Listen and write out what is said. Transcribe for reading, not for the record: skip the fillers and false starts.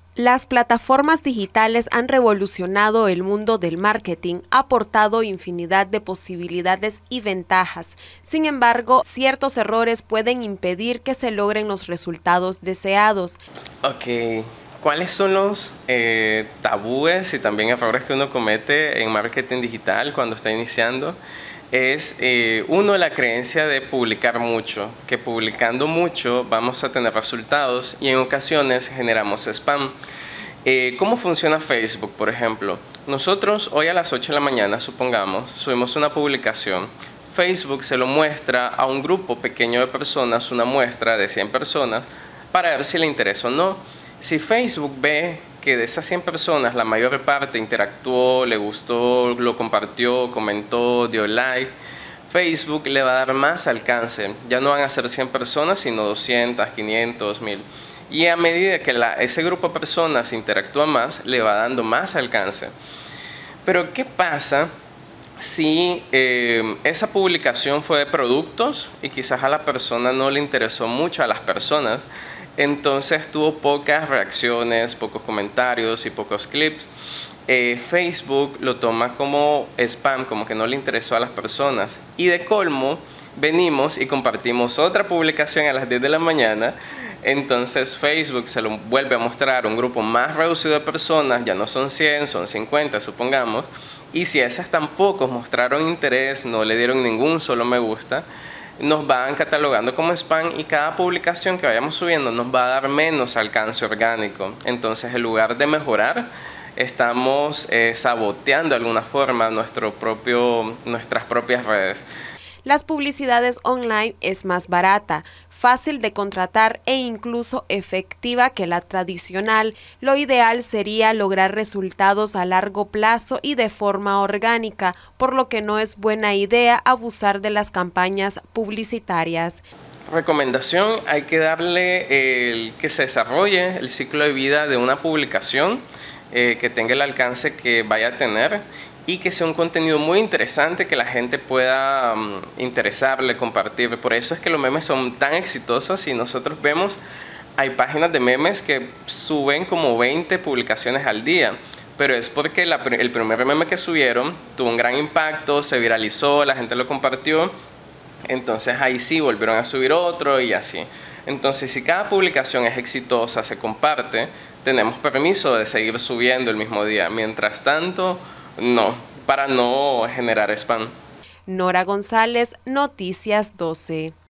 Las plataformas digitales han revolucionado el mundo del marketing, aportado infinidad de posibilidades y ventajas. Sin embargo, ciertos errores pueden impedir que se logren los resultados deseados. Ok, ¿cuáles son los tabúes y también errores que uno comete en marketing digital cuando está iniciando? Es uno, la creencia de publicar mucho, que publicando mucho vamos a tener resultados y en ocasiones generamos spam. ¿Cómo funciona Facebook, por ejemplo? Nosotros hoy a las 8 de la mañana, supongamos, subimos una publicación. Facebook se lo muestra a un grupo pequeño de personas, una muestra de 100 personas, para ver si le interesa o no. Si Facebook ve que de esas 100 personas la mayor parte interactuó, le gustó, lo compartió, comentó, dio like, Facebook le va a dar más alcance. Ya no van a ser 100 personas, sino 200, 500, 1000. Y a medida que ese grupo de personas interactúa más, le va dando más alcance. Pero ¿qué pasa si esa publicación fue de productos y quizás a la persona no le interesó mucho a las personas? Entonces tuvo pocas reacciones, pocos comentarios y pocos clips. Facebook lo toma como spam, como que no le interesó a las personas. Y de colmo, venimos y compartimos otra publicación a las 10 de la mañana. Entonces Facebook se lo vuelve a mostrar a un grupo más reducido de personas, ya no son 100, son 50, supongamos. Y si esas tampoco mostraron interés, no le dieron ningún solo me gusta, nos van catalogando como spam y cada publicación que vayamos subiendo nos va a dar menos alcance orgánico. Entonces, en lugar de mejorar, estamos saboteando de alguna forma nuestras propias redes. Las publicidades online es más barata, fácil de contratar e incluso efectiva que la tradicional. Lo ideal sería lograr resultados a largo plazo y de forma orgánica, por lo que no es buena idea abusar de las campañas publicitarias. Recomendación, hay que darle que se desarrolle el ciclo de vida de una publicación, que tenga el alcance que vaya a tener y que sea un contenido muy interesante que la gente pueda interesarle, compartir. Por eso es que los memes son tan exitosos y nosotros vemos, hay páginas de memes que suben como 20 publicaciones al día, pero es porque el primer meme que subieron tuvo un gran impacto, se viralizó, la gente lo compartió, entonces ahí sí volvieron a subir otro y así. Entonces, si cada publicación es exitosa, se comparte, tenemos permiso de seguir subiendo el mismo día. Mientras tanto, no, para no generar spam. Nora González, Noticias 12.